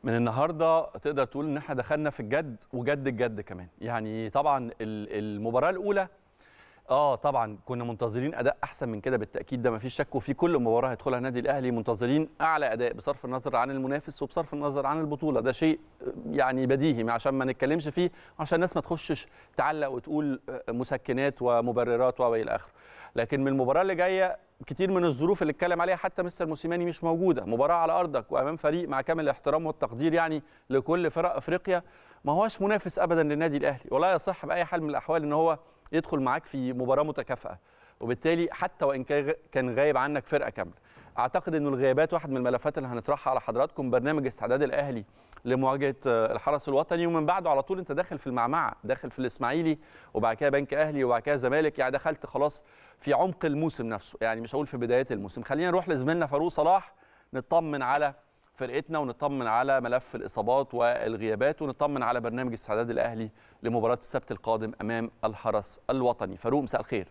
من النهارده تقدر تقول ان احنا دخلنا في الجد وجد الجد كمان. يعني طبعا المباراه الاولى طبعا كنا منتظرين اداء احسن من كده بالتاكيد، ده ما فيش شك، وفي كل مباراه هيدخلها النادي الاهلي منتظرين اعلى اداء بصرف النظر عن المنافس وبصرف النظر عن البطوله. ده شيء يعني بديهي عشان ما نتكلمش فيه، عشان الناس ما تخشش تعلق وتقول مسكنات ومبررات والى اخره. لكن من المباراه اللي جايه كتير من الظروف اللي اتكلم عليها حتى مستر موسيماني مش موجوده. مباراه على ارضك وامام فريق مع كامل الاحترام والتقدير يعني لكل فرق افريقيا، ما هوش منافس ابدا للنادي الاهلي، ولا يصح باي حال من الاحوال ان هو يدخل معاك في مباراه متكافئه، وبالتالي حتى وان كان غايب عنك فرقه كامله. اعتقد انه الغيابات واحد من الملفات اللي هنطرحها على حضراتكم. برنامج استعداد الاهلي لمواجهه الحرس الوطني، ومن بعده على طول انت داخل في المعمعه، داخل في الاسماعيلي وبعد كده بنك اهلي وبعد كده زمالك، يعني دخلت خلاص في عمق الموسم نفسه، يعني مش هقول في بدايه الموسم. خلينا نروح لزميلنا فاروق صلاح نطمن على فرقتنا ونطمن على ملف الاصابات والغيابات ونطمن على برنامج استعداد الاهلي لمباراه السبت القادم امام الحرس الوطني. فاروق مساء الخير.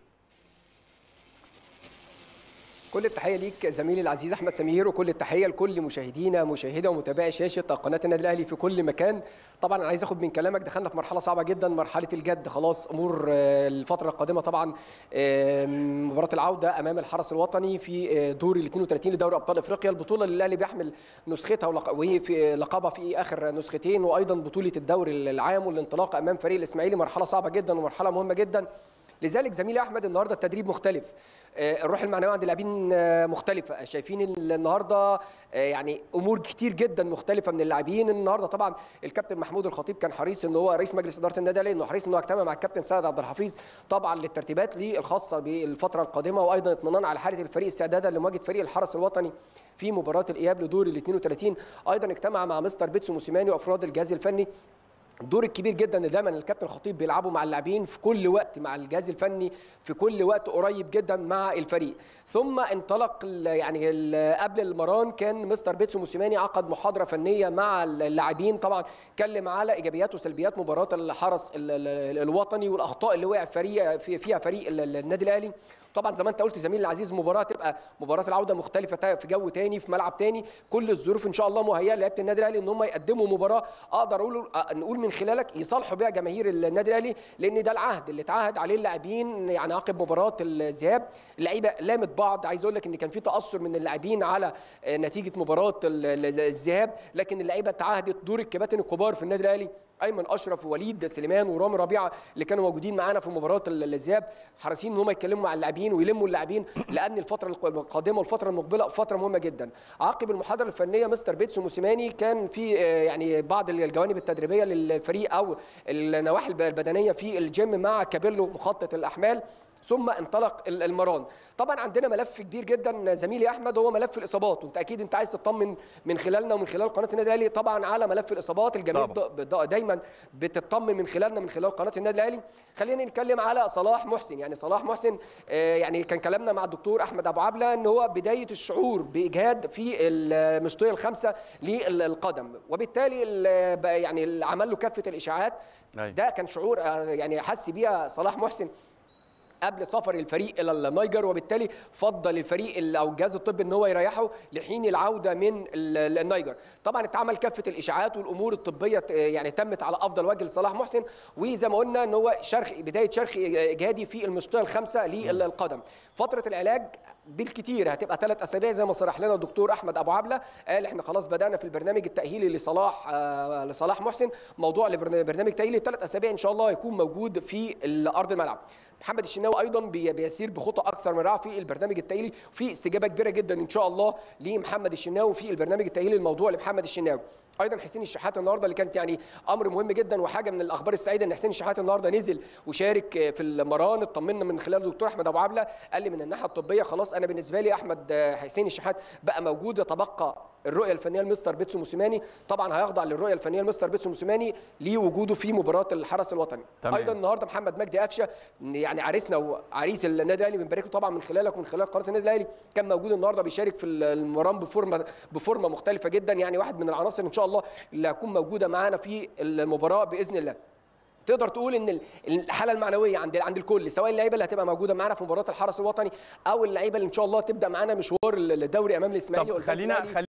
كل التحيه ليك زميلي العزيز احمد سمير، وكل التحيه لكل مشاهدينا مشاهده ومتابعي شاشه قناه النادي الاهلي في كل مكان. طبعا انا عايز اخد من كلامك، دخلنا في مرحله صعبه جدا، مرحله الجد خلاص. امور الفتره القادمه طبعا مباراه العوده امام الحرس الوطني في دور ال 32 لدوري ابطال افريقيا، البطوله اللي الاهلي بيحمل نسختها وهي في لقبها في اخر نسختين، وايضا بطوله الدوري العام والانطلاق امام فريق الاسماعيلي. مرحله صعبه جدا ومرحله مهمه جدا. لذلك زميلي احمد النهارده التدريب مختلف، الروح المعنويه عند اللاعبين مختلفه. شايفين النهارده يعني امور كتير جدا مختلفه من اللاعبين. النهارده طبعا الكابتن محمود الخطيب كان حريص ان هو رئيس مجلس اداره النادي الاهلي انه حريص انه يجتمع مع الكابتن سيد عبد الحفيظ طبعا للترتيبات الخاصه بالفتره القادمه، وايضا اطمئنان على حاله الفريق استعدادا لمواجهه فريق الحرس الوطني في مباراه الاياب لدور ال 32. ايضا اجتمع مع مستر بيتسو موسيماني وافراد الجهاز الفني. الدور الكبير جدا اللي دايما الكابتن الخطيب بيلعبوا مع اللاعبين في كل وقت، مع الجهاز الفني في كل وقت قريب جدا مع الفريق. ثم انطلق يعني قبل المران كان مستر بيتسو موسيماني عقد محاضره فنيه مع اللاعبين، طبعا اتكلم على ايجابيات وسلبيات مباراه الحرس الوطني والاخطاء اللي وقع فيها فريق النادي الاهلي. طبعا زي ما انت قلت زميلي العزيز، مباراه تبقى مباراه العوده مختلفه في جو تاني في ملعب تاني، كل الظروف ان شاء الله مهيئه للاعيبه النادي الاهلي ان هم يقدموا مباراه اقدر نقول من خلالك يصالحوا بيها جماهير النادي الاهلي، لان ده العهد اللي اتعهد عليه اللاعبين. يعني عقب مباراه الذهاب اللعيبه لامت بعض، عايز اقول لك ان كان في تاثر من اللاعبين على نتيجه مباراه الذهاب، لكن اللعيبه تعهدت. دور الكباتن الكبار في النادي الاهلي ايمن اشرف ووليد سليمان ورامي ربيعه اللي كانوا موجودين معانا في مباراه الذهاب حريصين ان هم يتكلموا مع اللاعبين ويلموا اللاعبين، لان الفتره القادمه والفتره المقبله فتره مهمه جدا. عقب المحاضره الفنيه مستر بيتسو موسيماني كان في يعني بعض الجوانب التدريبيه للفريق او النواحي البدنيه في الجيم مع كابيلو مخطط الاحمال، ثم انطلق المران. طبعا عندنا ملف كبير جدا زميلي احمد، هو ملف الاصابات، وانت اكيد انت عايز تطمن من خلالنا ومن خلال قناه النادي الاهلي طبعا على ملف الاصابات. الجماهير دايما بتطمن من خلالنا من خلال قناه النادي الاهلي. خلينا نتكلم على صلاح محسن. يعني صلاح محسن يعني كان كلامنا مع الدكتور احمد ابو عبله ان هو بدايه الشعور باجهاد في المشطيه الخامسه للقدم، وبالتالي يعني عمل له كافه الاشاعات. ده كان شعور يعني حس بيها صلاح محسن قبل سفر الفريق الى النيجر، وبالتالي فضل الفريق او الجهاز الطبي ان هو يريحه لحين العوده من النيجر. طبعا اتعمل كافه الاشاعات والامور الطبيه يعني تمت على افضل وجه لصلاح محسن، وزي ما قلنا ان هو بدايه شرخ اجهادي في المشطيه الخامسه للقدم. فتره العلاج بالكثير هتبقى 3 أسابيع زي ما صرح لنا الدكتور احمد ابو عبله، قال احنا خلاص بدانا في البرنامج التاهيلي لصلاح محسن. موضوع برنامج تاهيلي 3 أسابيع ان شاء الله يكون موجود في ارض الملعب. محمد الشناوي ايضا بيسير بخطى اكثر من رائعه في البرنامج التاهيلي، في استجابه كبيره جدا ان شاء الله لمحمد الشناوي في البرنامج التاهيلي الموضوع لمحمد الشناوي. ايضا حسين الشحات النهارده اللي كانت يعني امر مهم جدا وحاجه من الاخبار السعيده ان حسين الشحات النهارده نزل وشارك في المران. اطمنا من خلال الدكتور احمد ابو عبله، قال لي من الناحيه الطبيه خلاص انا بالنسبه لي حسين الشحات بقى موجود، يتبقى الرؤيه الفنيه لمستر بيتسو موسيماني. طبعا هيخضع للرؤيه الفنيه لمستر بيتسو موسيماني لوجوده في مباراه الحرس الوطني. تمام. ايضا النهارده محمد مجدي قفشه يعني عريسنا وعريس النادي الاهلي بنبارك له طبعا من خلالك ومن خلال قناه النادي الاهلي، كان موجود النهارده بيشارك في المران بفورمه مختلفه جدا، يعني واحد من العناصر ان شاء الله اللي هتكون موجوده معانا في المباراه باذن الله. تقدر تقول ان الحاله المعنويه عند الكل، سواء اللعيبه اللي هتبقى موجوده معانا في مباراه الحرس الوطني او اللعيبه اللي ان شاء الله تبدا معانا مشوار الدوري امام الاسماعيلي. طب خلينا